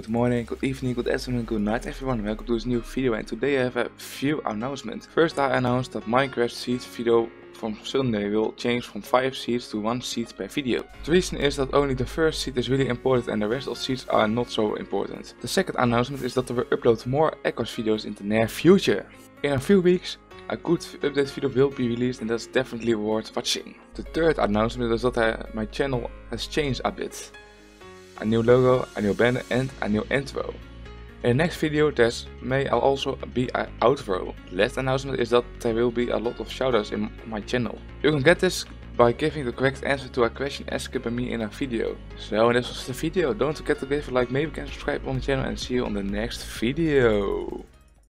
good morning, good evening, good afternoon, good night everyone. Welcome to this new video, and today I have a few announcements. First, I announced that Minecraft seeds video from Sunday will change from 5 seeds to 1 seed per video. The reason is that only the first seed is really important and the rest of seeds are not so important. The second announcement is that I will upload more Echoes videos in the near future. In a few weeks a good update video will be released, and that's definitely worth watching. The third announcement is that my channel has changed a bit. A new logo, a new banner and a new intro. In the next video there may also be an outro. The last announcement is that there will be a lot of shoutouts in my channel. You can get this by giving the correct answer to a question asked by me in a video. So this was the video. Don't forget to give a like, maybe you can subscribe on the channel, and see you on the next video.